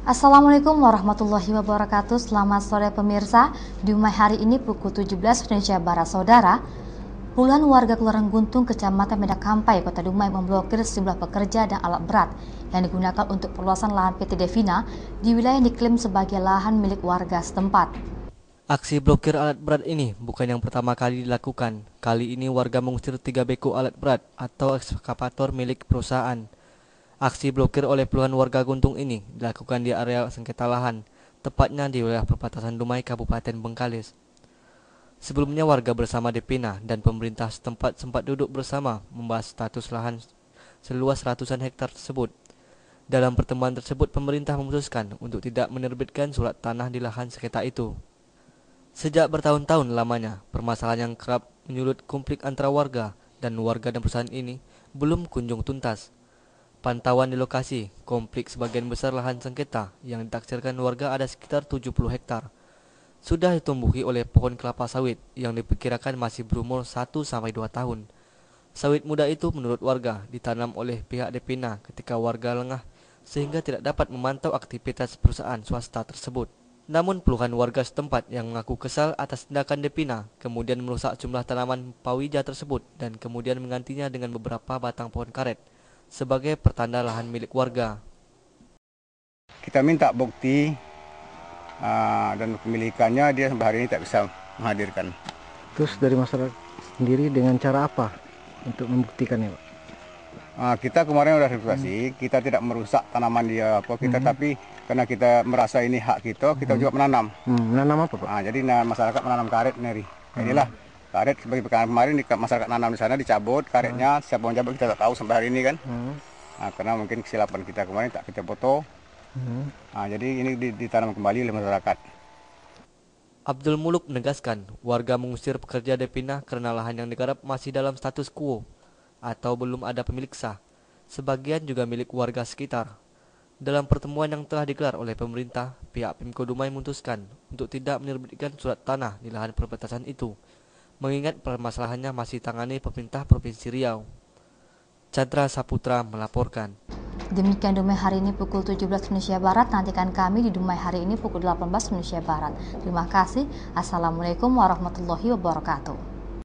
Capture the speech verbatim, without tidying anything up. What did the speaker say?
Assalamualaikum warahmatullahi wabarakatuh. Selamat sore pemirsa. Di Dumai hari ini pukul tujuh belas Indonesia Barat, saudara, puluhan warga Kelurahan Guntung, Kecamatan Medakampai, Kota Dumai memblokir sejumlah pekerja dan alat berat yang digunakan untuk perluasan lahan P T Devina di wilayah yang diklaim sebagai lahan milik warga setempat. Aksi blokir alat berat ini bukan yang pertama kali dilakukan. Kali ini warga mengusir tiga beko alat berat atau ekskavator milik perusahaan. Aksi blokir oleh puluhan warga Guntung ini dilakukan di area sengketa lahan, tepatnya di wilayah perbatasan Dumai, Kabupaten Bengkalis. Sebelumnya warga bersama Depina dan pemerintah setempat sempat duduk bersama membahas status lahan seluas ratusan hektar tersebut. Dalam pertemuan tersebut, pemerintah memutuskan untuk tidak menerbitkan surat tanah di lahan sengketa itu. Sejak bertahun-tahun lamanya, permasalahan yang kerap menyulut konflik antara warga dan warga dan perusahaan ini belum kunjung tuntas. Pantauan di lokasi, konflik sebagian besar lahan sengketa yang ditaksirkan warga ada sekitar tujuh puluh hektar. Sudah ditumbuhi oleh pohon kelapa sawit yang diperkirakan masih berumur satu sampai dua tahun. Sawit muda itu menurut warga ditanam oleh pihak Depina ketika warga lengah sehingga tidak dapat memantau aktivitas perusahaan swasta tersebut. Namun puluhan warga setempat yang mengaku kesal atas tindakan Depina kemudian merusak jumlah tanaman pawija tersebut dan kemudian menggantinya dengan beberapa batang pohon karet sebagai pertanda lahan milik warga. Kita minta bukti uh, dan pemilikannya, dia sampai hari ini tak bisa menghadirkan. Terus dari masyarakat sendiri dengan cara apa untuk membuktikannya, Pak? Uh, kita kemarin sudah verifikasi, hmm. kita tidak merusak tanaman dia apa kita, hmm. tapi karena kita merasa ini hak kita, kita hmm. juga menanam. Hmm, menanam apa, Pak? Uh, jadi nah, masyarakat menanam karet neri. Hmm. Inilah karet sebagai pekan kemarin di, masyarakat nanam di sana dicabut karetnya, hmm. siapa yang cabut kita tak tahu sampai hari ini kan. Hmm. Nah, karena mungkin kesilapan kita kemarin tak kita foto. Hmm. Nah, jadi ini ditanam kembali oleh masyarakat. Abdul Muluk menegaskan warga mengusir pekerja Depina karena lahan yang digarap masih dalam status quo atau belum ada pemilik sah. Sebagian juga milik warga sekitar. Dalam pertemuan yang telah digelar oleh pemerintah, pihak Pemko Dumai memutuskan untuk tidak menerbitkan surat tanah di lahan perbatasan itu, mengingat permasalahannya masih tangani pemerintah Provinsi Riau. Chandra Saputra melaporkan. Demikian Dumai hari ini pukul tujuh belas Indonesia Barat. Nantikan kami di Dumai hari ini pukul delapan belas Indonesia Barat. Terima kasih. Assalamualaikum warahmatullahi wabarakatuh.